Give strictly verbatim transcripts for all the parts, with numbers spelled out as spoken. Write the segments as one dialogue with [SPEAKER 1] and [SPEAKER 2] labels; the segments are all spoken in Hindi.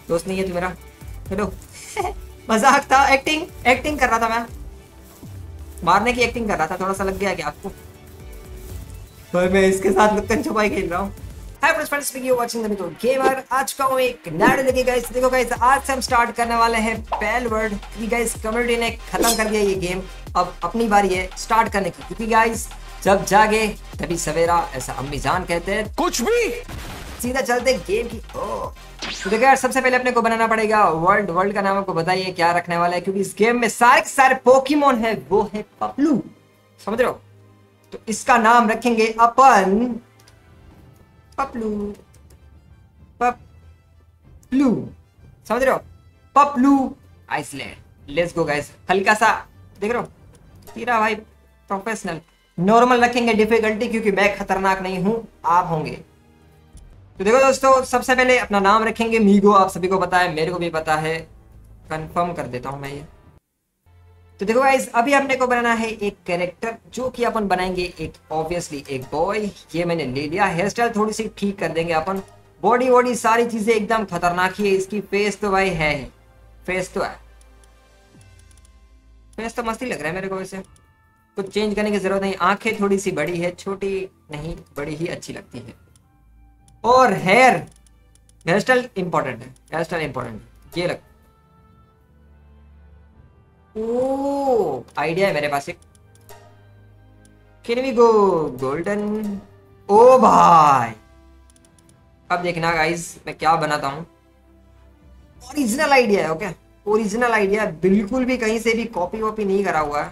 [SPEAKER 1] दोस्त नहीं है तू मेरा। हेलो मजाक था, एक्टिंग एक्टिंग कर रहा था मैं, मारने की एक्टिंग कर रहा था। थोड़ा सा लग गया क्या आपको? तो मैं इसके साथ लुक्कन छुपाई खेल रहा हूँ। Hi friends, speaking you watching the new gamer. आज का हूँ एक नया लगी गाइस। देखो गाइस, आज से हम स्टार्ट करने वाले हैं पैल वर्ल्ड। क्योंकि गाइस कम्युनिटी ने खत्म कर दिया ये गेम, अब अपनी बारी है स्टार्ट करने की। क्योंकि गाइस जब जागे तभी सवेरा, ऐसा अम्मी जान कहते हैं। कुछ भी सीधा चलते गेम की। ओ तो देखो यार, सबसे पहले अपने को बनाना पड़ेगा वर्ल्ड। वर्ल्ड का नाम आपको बताइए क्या रखने वाला है, क्योंकि इस गेम में सारे के सारे पोकेमोन है, वो है पपलू, समझ रहे हो? तो इसका नाम रखेंगे अपन पपलू। पपलू, समझ रहे हो? पपलू आइसलैंड। Let's go guys. हल्का सा देख रहे हो तेरा भाई प्रोफेशनल। नॉर्मल रखेंगे डिफिकल्टी, क्योंकि मैं खतरनाक नहीं हूं, आप होंगे। तो देखो दोस्तों, सबसे पहले अपना नाम रखेंगे मीगो। आप सभी को पता है, मेरे को भी पता है, कंफर्म कर देता हूं मैं ये। तो देखो गाइस, अभी अपने को बनाना है एक कैरेक्टर, जो कि अपन बनाएंगे एक ऑब्वियसली एक बॉय। ये मैंने ले लिया। हेयर स्टाइल थोड़ी सी ठीक कर देंगे अपन। बॉडी वॉडी सारी चीजें एकदम खतरनाक ही है इसकी। फेस तो भाई है ही, फेस तो है, फेस तो मस्त ही लग रहा है मेरे को। वैसे कुछ चेंज करने की जरूरत नहीं। आंखें थोड़ी सी बड़ी है, छोटी नहीं, बड़ी ही अच्छी लगती है। और हेयर हेयर स्टाइल इंपॉर्टेंट है, हेयर स्टाइल इंपॉर्टेंट है। ये लग ओ आइडिया है मेरे पास एक। Can we go golden? ओ भाई अब देखना गाइस मैं क्या बनाता हूँ। ओरिजिनल आइडिया है, ओके? ओरिजिनल आइडिया, बिल्कुल भी कहीं से भी कॉपी वॉपी नहीं करा हुआ है।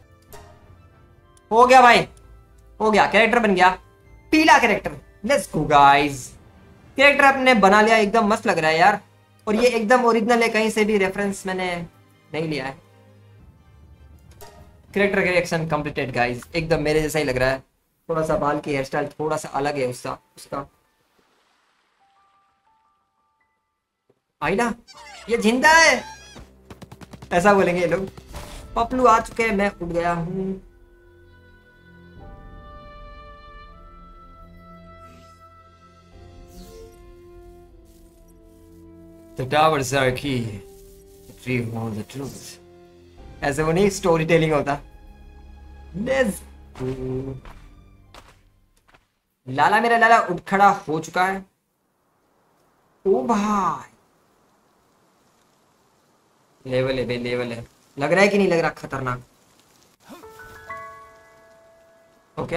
[SPEAKER 1] हो गया भाई, हो गया, कैरेक्टर बन गया। पीला character. Let's go guys. Character अपने बना लिया, एकदम मस्त लग रहा है यार। और ये एकदम ओरिजिनल है, कहीं से भी रेफरेंस मैंने नहीं लिया है। कैरेक्टर करेक्शन कंप्लीटेड गाइस, एकदम मेरे जैसा ही लग रहा है। थोड़ा सा बाल की हेयर स्टाइल थोड़ा सा अलग है उसका उसका आईना ये जिंदा है, ऐसा बोलेंगे ये लोग। पपलू आ चुके हैं, मैं उठ गया हूँ। The towers are key. Retrieve all the truth. ऐसे वो नहीं स्टोरी टेलिंग होता। Let's go. लाला मेरा लाला उठ खड़ा हो चुका है। ओ भाई लेवल है भाई, लेवल है। लग रहा है कि नहीं लग रहा खतरनाक? ओके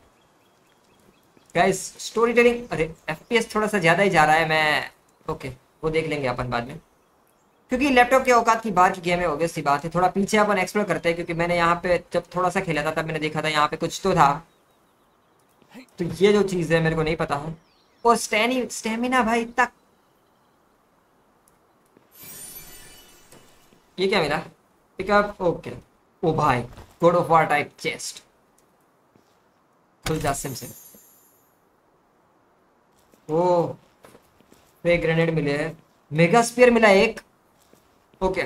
[SPEAKER 1] गाइस, स्टोरी टेलिंग, अरे एफपीएस थोड़ा सा ज्यादा ही जा रहा है। मैं ओके वो देख लेंगे अपन बाद में, क्योंकि लैपटॉप के औकात की बाहर की गेम है, ऑब्वियस सी बात है। थोड़ा पीछे अपन एक्सप्लोर करते हैं, क्योंकि मैंने यहाँ पे जब थोड़ा सा खेला था तब मैंने देखा था यहाँ पे कुछ तो था। तो ये जो चीज है मेरे को नहीं पता है। और स्टैनी स्टेमिना भाई तक, ये क्या मिला? Pickup, okay. ओ भाई god of war type chest, खुल जा सिम से। ओ वे ग्रेनेड मिले हैं, मेगा स्पीयर मिला एक, ओके।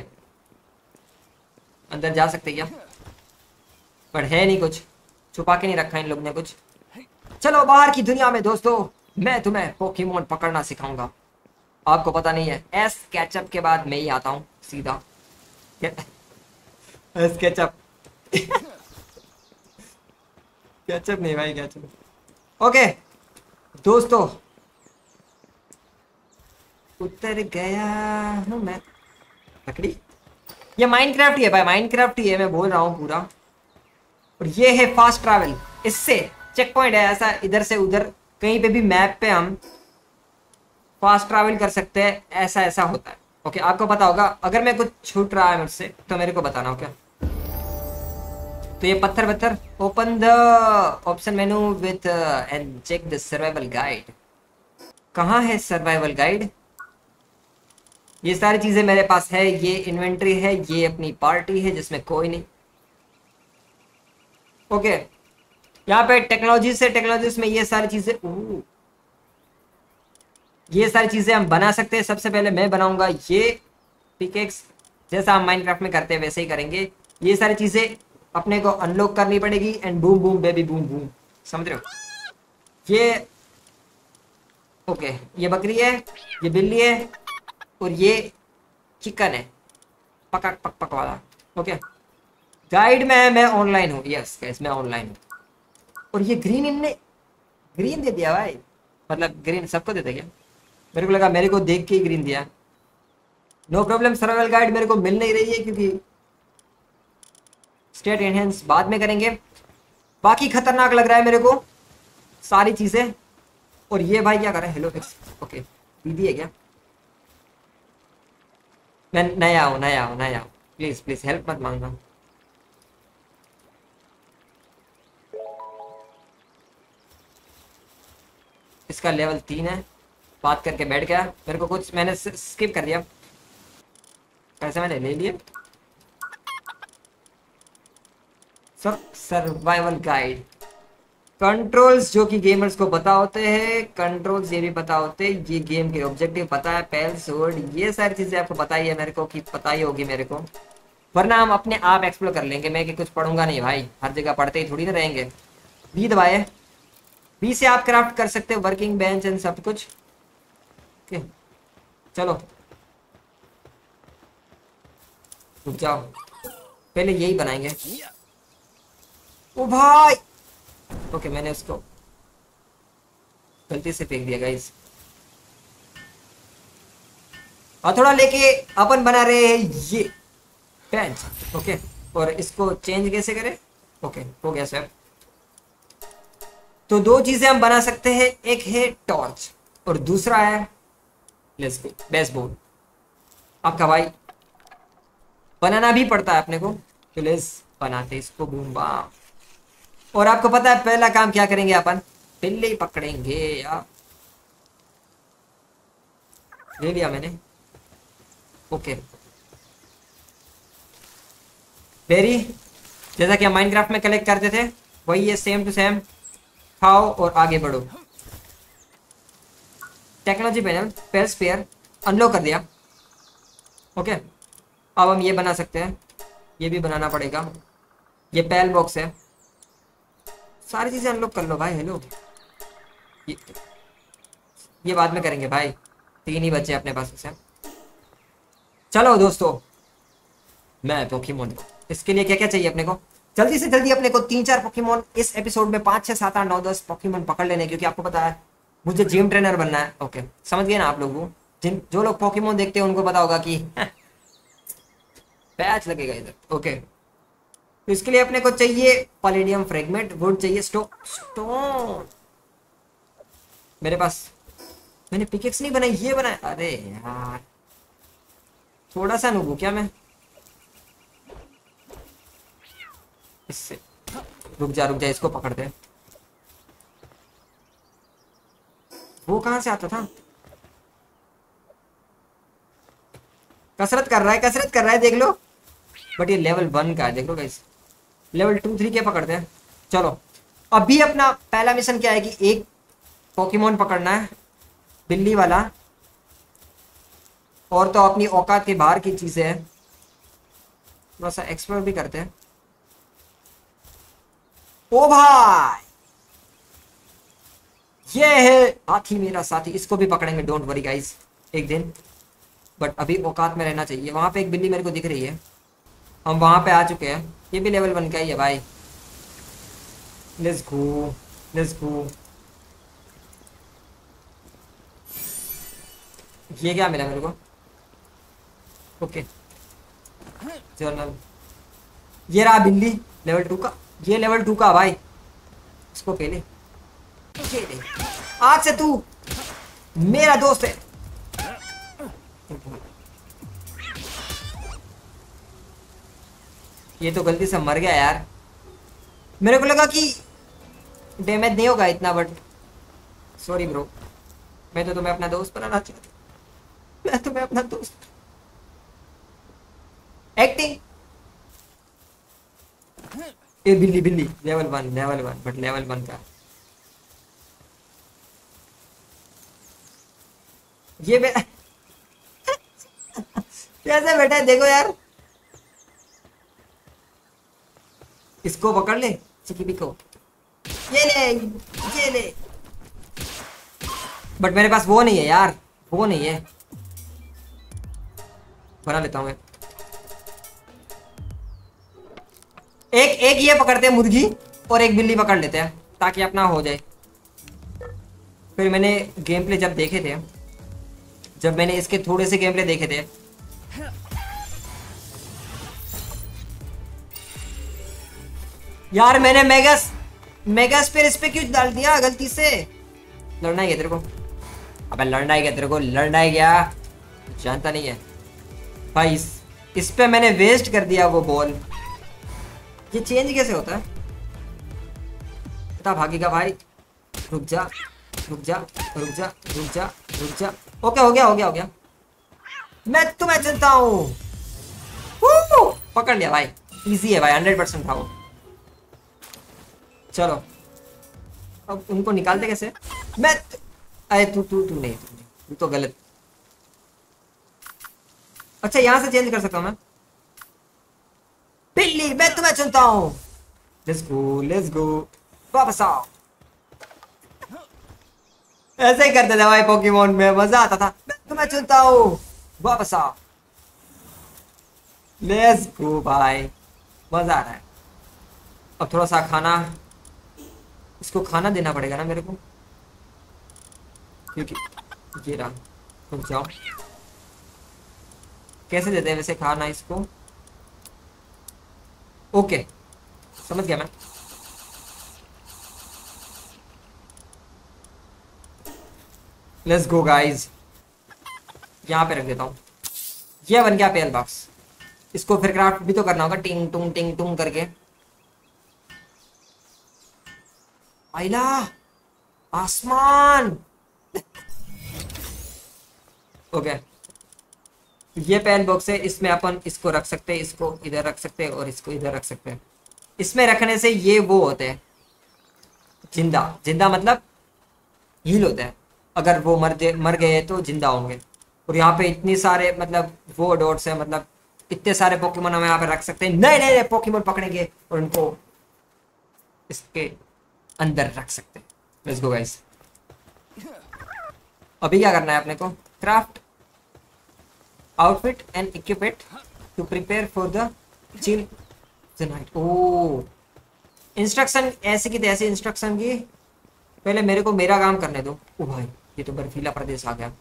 [SPEAKER 1] अंदर जा सकते क्या? पर है नहीं, कुछ छुपा के नहीं रखा इन लोग ने कुछ। चलो बाहर की दुनिया में दोस्तों, मैं तुम्हें पोकेमोन पकड़ना सिखाऊंगा। आपको पता नहीं है, एस कैचअप के बाद मैं ही आता हूँ सीधा। एस कैचअप कैचअप नहीं भाई, कैचअप। ओके दोस्तों, उतर गया हूँ मैं। लकड़ी, ये माइनक्राफ्ट ही है भाई, माइनक्राफ्ट ही है, मैं बोल रहा हूँ पूरा। और ये है फास्ट ट्रैवल, इससे चेक पॉइंट है, ऐसा इधर से उधर कहीं पे भी मैप पे हम फास्ट ट्रैवल कर सकते हैं। ऐसा ऐसा होता है, ओके? आपको पता होगा। अगर मैं कुछ छूट रहा है मुझसे तो मेरे को बताना, ओके? तो ये पत्थर पत्थर, open the option menu with and check the survival guide. कहाँ है सर्वाइवल गाइड? ये सारी चीजें मेरे पास है। ये इन्वेंट्री है, ये अपनी पार्टी है जिसमें कोई नहीं, ओके। यहाँ पे टेक्नोलॉजी से टेक्नोलॉजी में ये सारी चीजें, ओह ये सारी चीजें हम बना सकते हैं। सबसे पहले मैं बनाऊंगा ये पिकेक्स, जैसा हम माइनक्राफ्ट में करते हैं वैसे ही करेंगे। ये सारी चीजें अपने को अनलॉक करनी पड़ेगी। And boom boom baby boom boom, समझ रहे हो? ये ओके, ये बकरी है, ये बिल्ली है, और ये चिकन है पक पक पक वाला। ओके गाइड में है, मैं ऑनलाइन हूँ। यस गाइस मैं ऑनलाइन हूँ। और ये ग्रीन इनने ग्रीन दे दिया भाई, मतलब ग्रीन सबको देते क्या? मेरे को लगा मेरे को देख के ही ग्रीन दिया। नो प्रॉब्लम, सर्वाइवल गाइड मेरे को मिल नहीं रही है क्योंकि स्टेट एनहेंस बाद में करेंगे। बाकी खतरनाक लग रहा है मेरे को सारी चीजें। और ये भाई क्या कर रहा है? Hello fix. ओके दीदी है क्या? मैं नया हूँ नया हूँ नया हूँ, प्लीज प्लीज हेल्प मत मांगना। इसका लेवल तीन है, बात करके बैठ गया। मेरे को कुछ मैंने स्किप कर दिया, पैसे मैंने ले लिए। सब सर्वाइवल गाइड कंट्रोल्स जो कि गेमर्स को पता होते हैं, कंट्रोल्स ये भी पता होते हैं, ये गेम के ऑब्जेक्टिव पता है, पेल सोर्ड ये सारी चीजें आपको पता ही है मेरे को कि पता ही होगी मेरे को, वरना हम अपने आप एक्सप्लोर कर लेंगे। मैं कि कुछ पढ़ूंगा नहीं भाई, हर जगह पढ़ते ही थोड़ी ना रहेंगे। बी दबाए, बी से आप क्राफ्ट कर सकते हो वर्किंग बेंच एंड सब कुछ। ओके चलो रुक जाओ, पहले यही बनाएंगे। ओ भाई ओके मैंने उसको गलती से फेंक दिया गाइस। और थोड़ा लेके अपन बना रहे हैं ये बेंच। ओके और इसको चेंज कैसे करें? ओके हो गया सर। तो दो चीजें हम बना सकते हैं, एक है टॉर्च और दूसरा है लेट्स गो बेसबॉल। आपका भाई बनाना भी पड़ता है अपने को, तो लेट्स बनाते इसको बूम बाम। और आपको पता है पहला काम क्या करेंगे अपन? बिल्ली पकड़ेंगे यार। ले लिया मैंने। ओके बेरी जैसा कि हम माइनक्राफ्ट में कलेक्ट करते थे वही है, सेम टू सेम। खाओ और आगे बढ़ो। Technology panel pal sphere unlock कर दिया। ओके अब हम ये बना सकते हैं, ये भी बनाना पड़ेगा। ये पैल बॉक्स है, सारी चीजें अनलॉक कर लो भाई। हेलो ये, ये बाद में करेंगे भाई, तीन ही बच्चे अपने पास से। चलो दोस्तों मैं पोकेमोन, इसके लिए क्या क्या चाहिए अपने को? जल्दी से जल्दी अपने को तीन चार पोकेमोन इस एपिसोड में पाँच छः सात आठ नौ दस पोकेमोन पकड़ लेने, क्योंकि आपको पता है मुझे जिम ट्रेनर बनना है। ओके समझ गए ना आप लोग? जिन जो लोग पोकेमोन देखते हैं उनको पता होगा कि पैच लगेगा इधर। ओके तो इसके लिए अपने को चाहिए पैलेडियम फ्रेगमेंट, वुड चाहिए, स्टो स्टोन मेरे पास। मैंने पिकेक्स नहीं बनाई, ये बनाया। अरे यार थोड़ा सा नूबू क्या मैं? इससे रुक जा रुक जा, इसको पकड़ते हैं। वो कहां से आता था? कसरत कर रहा है कसरत कर रहा है देख लो। बट ये लेवल वन का है, देख लो गाइस। लेवल टू थ्री के पकड़ते हैं। चलो अभी अपना पहला मिशन क्या है कि एक पोकेमोन पकड़ना है बिल्ली वाला, और तो अपनी औकात के बाहर की चीजें हैं। थोड़ा सा एक्सप्लोर भी करते हैं। ओ भाई ये है हाथी मेरा साथी, इसको भी पकड़ेंगे डोंट वरी गाइस एक दिन। बट अभी औकात में रहना चाहिए। वहां पे एक बिल्ली मेरे को दिख रही है, हम वहां पे आ चुके हैं। ये भी लेवल वन का ही है भाई। Let's go let's go. ये क्या मिला मेरे को? ओके जर्नल, ये रहा बिल्ली लेवल टू का। ये लेवल टू का भाई, इसको पहले ये ले। आज से तू मेरा दोस्त है। ये तो गलती से मर गया यार, मेरे को लगा कि डैमेज नहीं होगा इतना, बट सॉरी ब्रो। मैं तो तुम्हें अपना दोस्त बनाना चाहता, मैं तुम्हें अपना दोस्त। एक्टिंग ए बिल्ली बिल्ली level one level one but level one का। ये बे कैसे बैठा है देखो यार। इसको पकड़ ले चिकी को, ये ले ये ले। बट मेरे पास वो नहीं है यार, वो नहीं है। बना लेता हूँ मैं। एक एक ये पकड़ते हैं मुर्गी और एक बिल्ली पकड़ लेते हैं ताकि अपना हो जाए। फिर मैंने गेम प्ले जब देखे थे, जब मैंने इसके थोड़े से गेम प्ले देखे थे, यार मैंने मेगास मेगास पे इस पे क्यों डाल दिया गलती से। लड़ना है क्या तेरे को? अबे लड़ना है क्या तेरे को? लड़ना है क्या? जानता नहीं है भाई। इस, इस पे मैंने वेस्ट कर दिया वो बॉल। ये चेंज कैसे होता है? बता भागेगा भाई। रुक जा रुक जा रुक जा रुक जा रुक जा। ओके हो गया हो गया हो गया। मैं तुम्हें चलता हूँ। पकड़ लिया भाई। इजी है भाई, हंड्रेड परसेंट था वो। चलो अब उनको निकालते कैसे? मैं अरे तू तू तू नहीं तू नहीं तू तो गलत। अच्छा यहां से चेंज कर सकता हूं मैं। बिल्ली मैं तुम्हें चुनता हूं। Let's go let's go. वापस आओ। ऐसे ही करते थे भाई पोकेमोन में, मजा आता था। मैं तुम्हें चुनता हूं। वापस आओ। लेट्स गो भाई, मजा आ रहा है। अब थोड़ा सा खाना, इसको खाना देना पड़ेगा ना मेरे को, क्योंकि ये रहा। रुक जाओ। कैसे देते हैं वैसे खाना इसको? ओके समझ गया मैं। Let's go guys. यहाँ पे रख देता हूँ। ये बन गया पेल बॉक्स। इसको फिर क्राफ्ट भी तो करना होगा, टिंग टुंग टिंग टुंग करके। आइला आसमान। ओके ये पेन बॉक्स है, इसमें अपन इसको रख सकते हैं, इसको इधर रख सकते हैं और इसको इधर रख सकते हैं। इसमें रखने से ये वो होते हैं जिंदा। जिंदा मतलब हील होते हैं। अगर वो मर मर गए तो जिंदा होंगे। और यहाँ पे इतनी सारे मतलब वो डॉट्स है, मतलब इतने सारे पोकेमोन हम यहाँ पे रख सकते हैं। नए नए पोकेमोन पकड़ेंगे और उनको इसके अंदर रख सकते हैं। Let's go guys. अभी क्या करना है अपने को? Craft outfit and equip it to prepare for the chill the night. ओ इंस्ट्रक्शन ऐसे की तैसे इंस्ट्रक्शन की। पहले मेरे को मेरा काम करने दो। ओ भाई ये तो बर्फीला प्रदेश आ गया।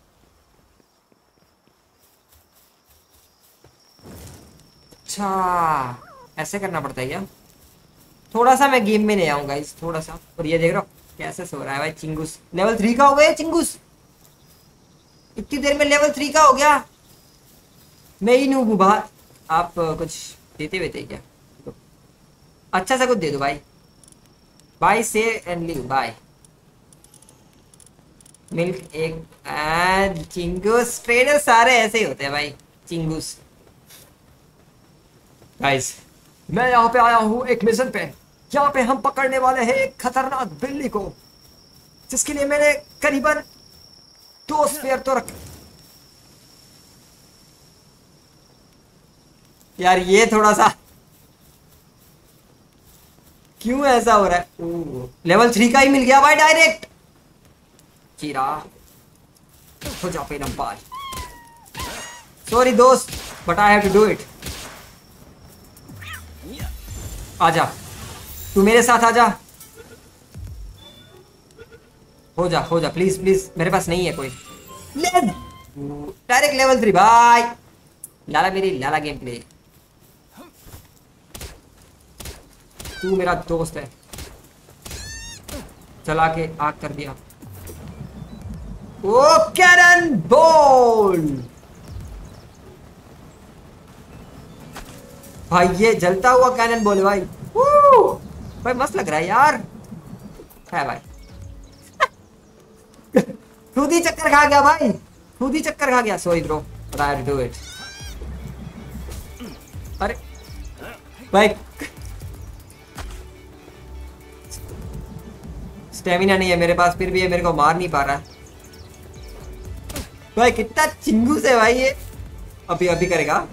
[SPEAKER 1] अच्छा ऐसे करना पड़ता है क्या? थोड़ा सा मैं गेम में नहीं आऊंगा इस थोड़ा सा। और ये देख रहा हूँ कैसे सो रहा है भाई चिंगूस। लेवल थ्री का हो गया चिंगूस। इतनी देर में लेवल थ्री का हो गया। मैं ही नूब हूँ बाहर। आप कुछ देते हुए थे क्या? अच्छा सा कुछ दे दो भाई। बाय से एंड लीव बाय। मिल्क एक एंड चिंगूस। ट्रेडर सारे ऐसे ही होते हैं भाई चिंगूस। गाइस मैं यहाँ पे आया हूँ एक मिशन पे। यहाँ पे हम पकड़ने वाले हैं एक खतरनाक बिल्ली को, जिसके लिए मैंने करीबन दो स्पेयर तो रख। यार ये थोड़ा सा क्यों ऐसा हो रहा है? ओ, लेवल थ्री का ही मिल गया भाई डायरेक्ट। चीरा हो जाओ पे नंबर। सॉरी दोस्त but I have to do it. आजा तू मेरे साथ आजा। हो जा हो जा प्लीज प्लीज। मेरे पास नहीं है कोई। डायरेक्ट लेवल थ्री भाई। लाला मेरी लाला गेम प्ले। तू मेरा दोस्त है। चला के आग कर दिया। ओ कैनन बॉल भाई। ये जलता हुआ कैनन बॉल भाई। भाई मस्त लग रहा है यार। है भाई खुद ही चक्कर खा गया भाई। खुद ही चक्कर खा गया। Sorry bro but I have to do it. अरे भाई स्टेमिना नहीं है मेरे पास, फिर भी ये मेरे को मार नहीं पा रहा भाई। कितना चिंगूस है भाई ये। अभी अभी करेगा।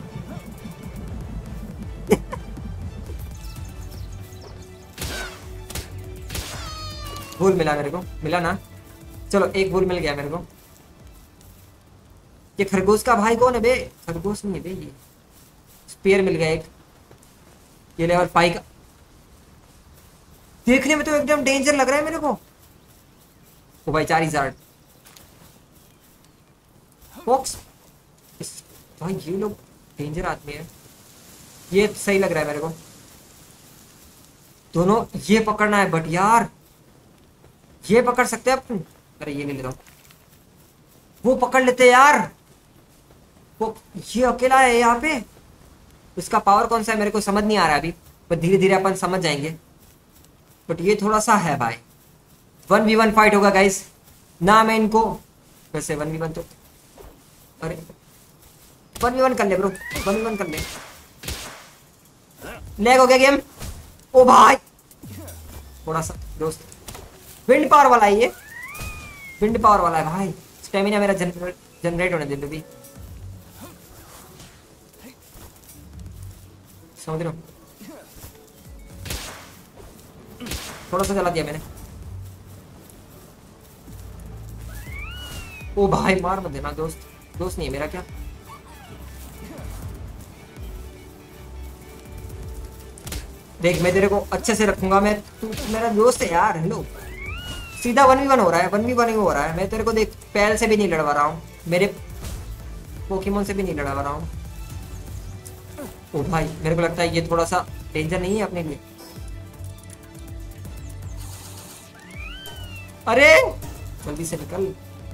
[SPEAKER 1] फूल मिला मेरे को। मिला ना? चलो एक फूल मिल गया मेरे को। ये खरगोश का भाई कौन है बे? खरगोश नहीं है बे, ये स्पेयर मिल गया एक। ये लेवल फाइव का देखने में तो एकदम डेंजर लग रहा है मेरे को। ओ भाई चार हजार फॉक्स। भाई ये लोग डेंजर आदमी है, ये सही लग रहा है मेरे को। दोनों ये पकड़ना है, बट यार ये पकड़ सकते हैं अपन। अरे ये ले लेता हूँ, वो पकड़ लेते यार। वो ये अकेला है यहाँ पे, उसका पावर कौन सा है मेरे को समझ नहीं आ रहा है अभी, पर धीरे धीरे अपन समझ जाएंगे। बट ये थोड़ा सा है भाई। वन वी वन फाइट होगा गाइस ना, मैं इनको वैसे वन वी वन तो, अरे वन वी वन कर ले ब्रो, वन वी वन कर ले। लैग हो गया गेम। ओ भाई थोड़ा सा दोस्त, विंड पावर वाला है ये, विंड पावर वाला है भाई। स्टेमिना मेरा जनरेट जनरेट होने दे बेबी, समझ रहे हो? थोड़ा सा चला दिया मैंने। ओ भाई मार मत देना दोस्त, दोस्त नहीं है मेरा क्या? देख मैं तेरे को अच्छे से रखूंगा, मैं तू मेरा दोस्त है यार। हेलो, सीधा वन वी वन हो रहा है, वन वी वन ही हो रहा है। मैं तेरे को देख पैल से भी नहीं लड़वा रहा हूँ, मेरे पोकेमोन से भी नहीं लड़वा रहा हूँ। ओ भाई मेरे को लगता है ये थोड़ा सा डेंजर नहीं है अपने लिए। अरे जल्दी से निकल,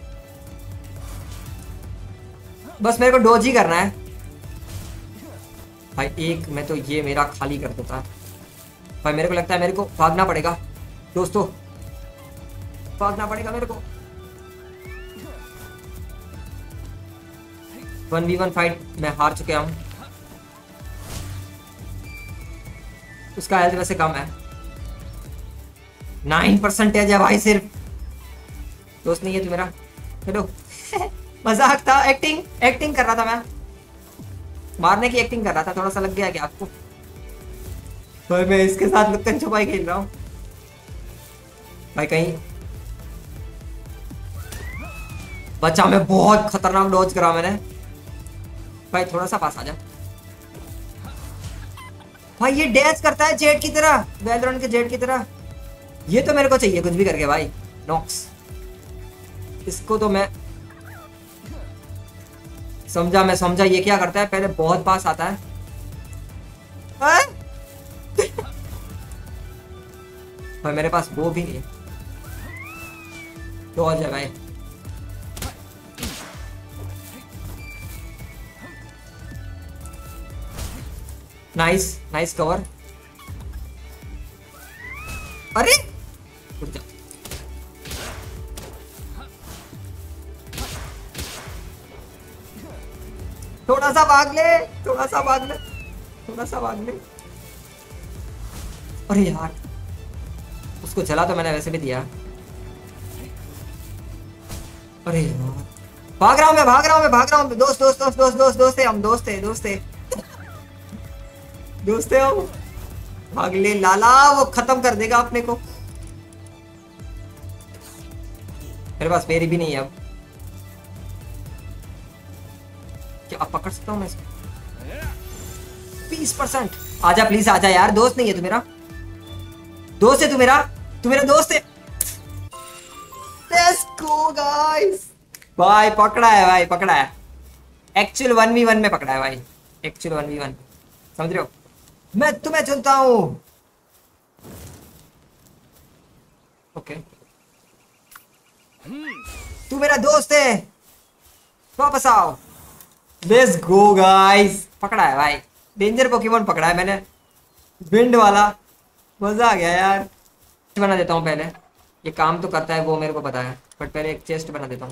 [SPEAKER 1] बस मेरे को डोज ही करना है भाई। एक मैं तो ये मेरा खाली कर देता भाई। मेरे को लगता है मेरे को भागना पड़ेगा दोस्तों, भागना पड़ेगा मेरे को। वन वी वन फाइट मैं हार चुका हूं। उसका हेल्थ वैसे कम है, नाइन परसेंटेज है भाई सिर्फ। दोस्त नहीं है तू मेरा। हेलो मजाक था, एक्टिंग एक्टिंग कर रहा था मैं, मारने की एक्टिंग कर रहा था। थोड़ा सा लग गया क्या आपको? भाई मैं इसके साथ लुक्कन छुपाई खेल रहा हूँ भाई। कहीं बच्चा, मैं बहुत खतरनाक डॉज करा मैंने भाई। थोड़ा सा पास आ जा भाई। ये डैश करता है जेट की तरह, वेलोरेंट के जेट की तरह। ये तो मेरे को चाहिए कुछ भी करके भाई। नॉक्स, इसको तो मैं समझा, मैं समझा ये क्या करता है। पहले बहुत पास आता है, है? भाई मेरे पास वो भी नहीं है, तो है भाई। Nice nice cover. अरे उठ जा। थोड़ा सा भाग ले, थोड़ा सा भाग ले, थोड़ा सा भाग ले। अरे यार उसको जला तो मैंने वैसे भी दिया। अरे यार भाग रहा हूं मैं, भाग रहा हूं मैं, भाग रहा हूं। दोस्त दोस्त दोस्त दोस्त दोस्त दोस्त है हम, दोस्त है दोस्त है दोस्त है हम। भाग ले लाला, वो खत्म कर देगा अपने को। मेरे पास मेरी भी नहीं है अब। क्या अब पकड़ सकता हूँ मैं इसको? बीस परसेंट। आजा प्लीज आजा यार, दोस्त नहीं है तू मेरा, दोस्त है तू मेरा, तू मेरा दोस्त है। Let's go guys। भाई पकड़ा है भाई, पकड़ा है। एक्चुअल वन वी वन में पकड़ा है भाई, एक्चुअल वन वी वन, समझ रहे हो? मैं तुम्हें चुनता हूं। ओके तू मेरा दोस्त है, वापस आओ। Let's go guys. पकड़ा है भाई, डेंजर पोकेमोन पकड़ा है मैंने, विंड वाला। मजा आ गया यार। बना देता हूँ पहले, ये काम तो करता है वो मेरे को पता है, बट पहले एक चेस्ट बना देता हूँ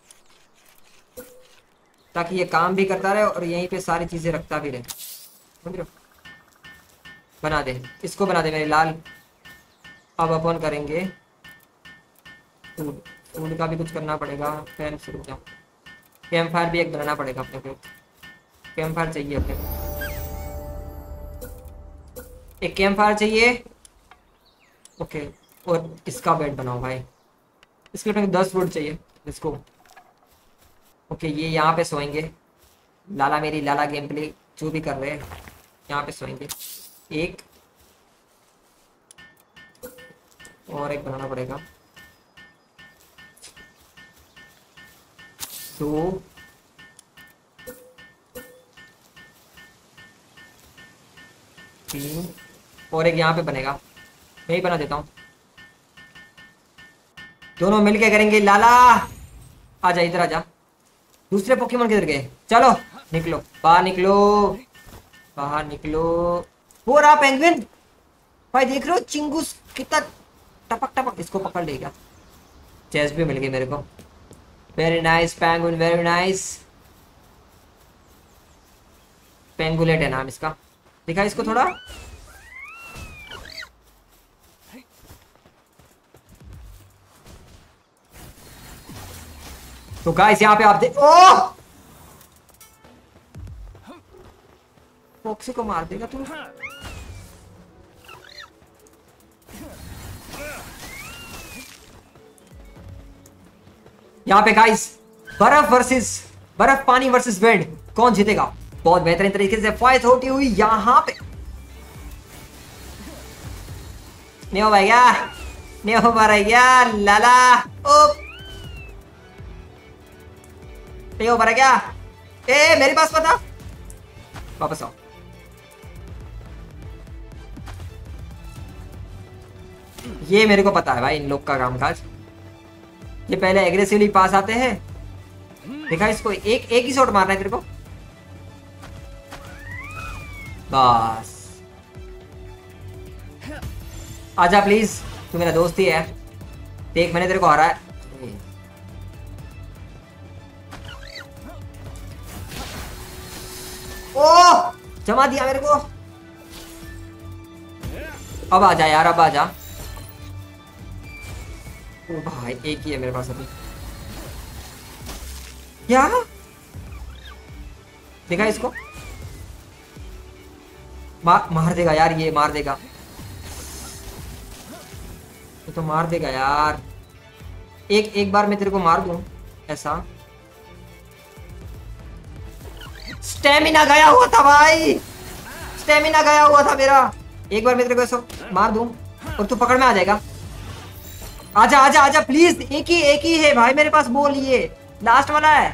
[SPEAKER 1] ताकि ये काम भी करता रहे और यहीं पे सारी चीजें रखता भी रहे, समझ रहे हो? बना दे इसको, बना दे मेरे लाल। अब अपन करेंगे फूड, फूड का भी कुछ करना पड़ेगा। फैन से रुक जाओ, कैंप फायर भी एक बनाना पड़ेगा अपने को। कैंप फायर चाहिए अपने को, एक कैंप फायर चाहिए। ओके और इसका बेड बनाओ भाई, इसके लिए दस वुड चाहिए। इसको ओके, ये यहाँ पे सोएंगे। लाला मेरी लाला गेम प्ले जो भी कर रहे हैं यहाँ पे सोएंगे। एक और एक बनाना पड़ेगा। दो, तीन और एक यहाँ पे बनेगा। मैं ही बना देता हूँ, दोनों मिलके करेंगे। लाला आजा, इधर आजा। दूसरे पोकेमोन किधर गए? चलो निकलो, बाहर निकलो, बाहर निकलो। हो रहा पेंगुइन भाई, देख रहे हो चिंगूस कितना टपक टपक, इसको पकड़ लेगा। चेस्ट भी मिल गई मेरे को। Very nice penguin, very nice. Pengullet है नाम इसका, दिखा इसको थोड़ा। तो गाइस यहाँ पे आप देख, ओह फॉक्सी को मार देगा तू। यहाँ पे गाइस बर्फ वर्सेस बर्फ, पानी वर्सेस विंड, कौन जीतेगा? बहुत बेहतरीन तरीके से फाइट होती हुई यहाँ पे। नहीं हो भैया, नहीं हो भैया, लाला ओ नहीं हो पा क्या? ए मेरे पास पता, वापस आओ। ये मेरे को पता है भाई इन लोग का काम काज। ये पहले एग्रेसिवली पास आते हैं। देखा इसको, एक एक ही शॉट मारना है तेरे को बस। आजा प्लीज, तू मेरा दोस्त ही है। देख मैंने तेरे को हरा है। ओह जमा दिया मेरे को। अब आजा यार, अब आजा। ओ भाई एक ही है मेरे पास अभी। क्या देखा इसको? मार मार देगा यार, ये मार देगा, ये तो मार देगा यार। एक एक बार मैं तेरे को मार दूं ऐसा। स्टेमिना गया हुआ था भाई, स्टेमिना गया हुआ था मेरा। एक बार मैं तेरे को ऐसा मार दूं और तू पकड़ में आ जाएगा। आजा आजा आजा प्लीज, एक ही एक ही है भाई मेरे पास बोल, ये लास्ट वाला है।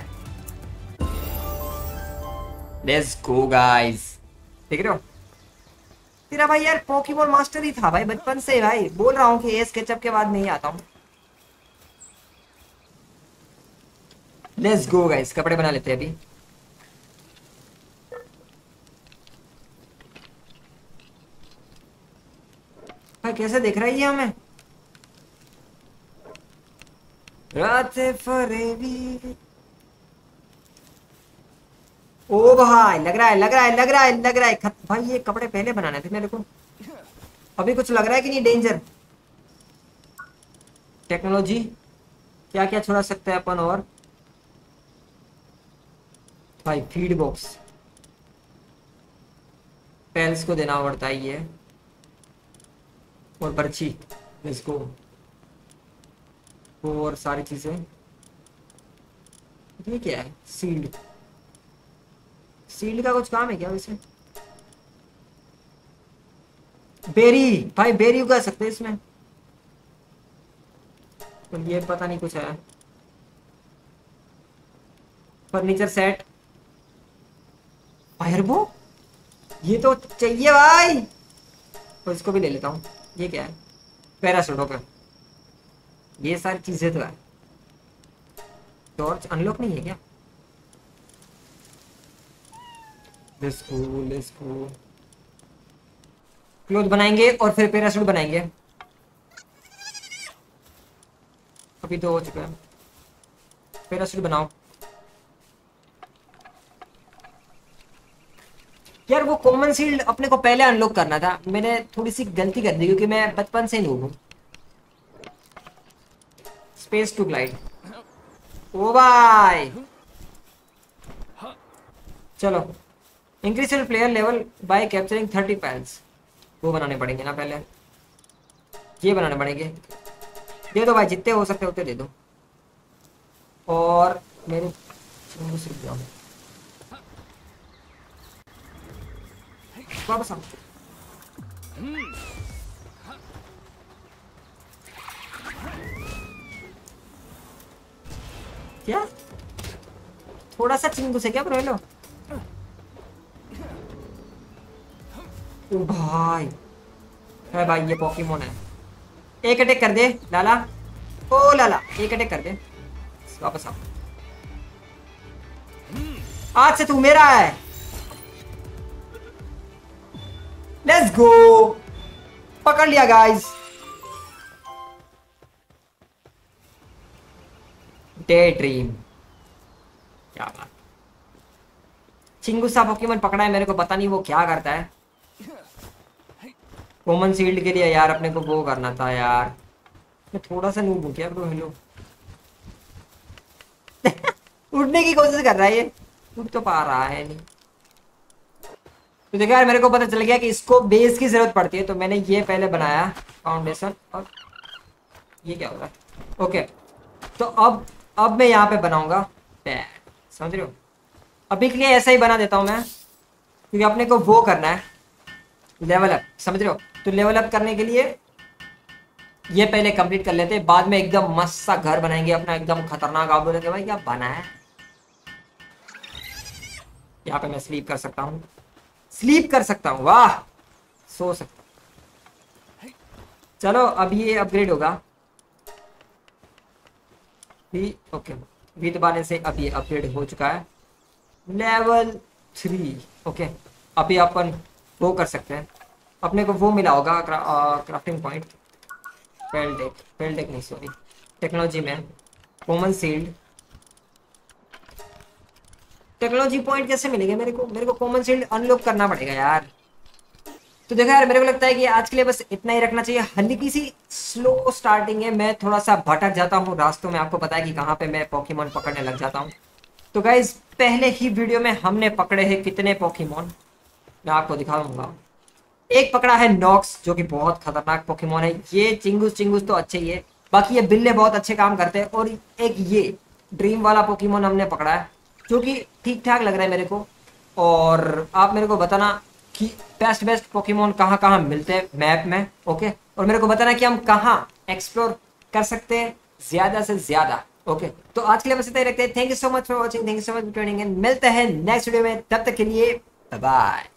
[SPEAKER 1] Let's go guys. देख रहे हो तेरा भाई यार पोकेमॉन मास्टर ही था भाई बचपन से भाई। बोल रहा हूँ कि एस केचप के बाद नहीं आता हूँ। लेट्स गो गाइस, कपड़े बना लेते हैं अभी। भाई कैसे देख रहा है ये हमें? रातें फरेबी। ओ भाई लग रहा है लग रहा है लग रहा है लग रहा है खत... भाई ये कपड़े पहले बनाने थे मेरे को। अभी कुछ लग रहा है कि नहीं डेंजर? टेक्नोलॉजी क्या क्या छुड़ा सकते हैं अपन? और भाई फीड बॉक्स पेल्स को देना पड़ता है ये, और पर्ची इसको, और सारी चीजें। ये क्या है? सील्ड, सील्ड का कुछ काम है क्या वैसे? बेरी भाई, बेरी उगा सकते हैं इसमें, तो ये पता नहीं कुछ है। फर्नीचर सेट, फायरबो ये तो चाहिए भाई, तो इसको भी ले लेता हूँ। ये क्या है? पैराशूट। ओके, ये सारी चीजें तो है। टॉर्च अनलॉक नहीं है क्या? Let's go let's go. Cloth बनाएंगे और फिर पैराशूट बनाएंगे। अभी तो हो चुका है। पैराशूट बनाओ यार। वो कॉमन शील्ड अपने को पहले अनलॉक करना था, मैंने थोड़ी सी गलती कर दी क्योंकि मैं बचपन से नूब हूं। Space to glide. ओ भाई चलो, increase your player level by capturing thirty pals. वो बनाने पड़ेंगे ना पहले, ये बनाने पड़ेंगे। दे दो भाई, जितने हो सकते उतने दे दो। और मेरे चिंगूस रुक जाओ, वापस आओ। क्या थोड़ा सा चिंगूस है क्या ब्रो? लो ओ भाई, है भाई ये पोकेमोन है। एक अटैक कर दे लाला, ओ लाला एक अटैक कर दे, वापस आओ। आज से तू मेरा है, लेट्स गो, पकड़ लिया गाइस। डे ड्रीम, क्या बात। चिंगुसा पोकेमोन पकड़ा है, मेरे को पता नहीं वो क्या करता है। कॉमन सील्ड के लिए यार अपने को वो करना था यार, मैं थोड़ा सा नूब हूं क्या ब्रो? हेलो उड़ने की कोशिश कर रहा है ये, उड़ तो पा रहा है नहीं। तो देखो यार, मेरे को पता चल गया कि इसको बेस की जरूरत पड़ती है, तो मैंने ये पहले बनाया फाउंडेशन। और ये क्या हो रहा है? ओके, तो अब अब मैं यहाँ पे बनाऊंगा पैड, समझ रहे हो? अभी के लिए ऐसा ही बना देता हूँ मैं, क्योंकि अपने को वो करना है लेवल अप, समझ रहे हो? तो लेवल अप करने के लिए ये पहले कंप्लीट कर लेते हैं, बाद में एकदम मस्त सा घर बनाएंगे अपना, एकदम खतरनाक। आप बोलेंगे भाई क्या बना है? यहाँ पे मैं स्लीप कर सकता हूँ, स्लीप कर सकता हूँ, वाह, सो सकता। चलो अब ये अपग्रेड होगा भी, ओके भी दबाने से अब ये अपग्रेड हो चुका है लेवल थ्री। ओके, अभी अपन वो कर सकते हैं, अपने को वो मिला होगा क्रा, आ, crafting point, pal deck, pal deck नहीं सॉरी, टेक्नोलॉजी में कॉमन सील्ड। टेक्नोलॉजी पॉइंट कैसे मिलेंगे मेरे को? मेरे को कॉमन सील्ड अनलॉक करना पड़ेगा यार। तो देखो यार, मेरे को लगता है कि आज के लिए बस इतना ही रखना चाहिए। हल्की सी स्लो स्टार्टिंग है, मैं थोड़ा सा भटक जाता हूँ रास्तों में, आपको पता है कि कहाँ पे मैं पोकेमोन पकड़ने लग जाता हूँ। तो गाइज पहले ही वीडियो में हमने पकड़े हैं कितने पोकेमोन, मैं आपको दिखा दूंगा। एक पकड़ा है नॉक्स, जो कि बहुत खतरनाक पोकेमोन है। ये चिंगूस चिंगूस तो अच्छे ही है, बाकी ये बिल्ले बहुत अच्छे काम करते हैं। और एक ये ड्रीम वाला पोकेमोन हमने पकड़ा है, जो कि ठीक ठाक लग रहा है मेरे को। और आप मेरे को बताना कि बेस्ट बेस्ट पोकेमोन कहाँ कहाँ मिलते हैं मैप में, ओके? और मेरे को बताना कि हम कहाँ एक्सप्लोर कर सकते हैं ज्यादा से ज्यादा, ओके? तो आज के लिए बस इतना ही रखते हैं। Thank you so much for watching, thank you so much for tuning in. मिलते हैं नेक्स्ट वीडियो में, तब तक के लिए बाय बाय।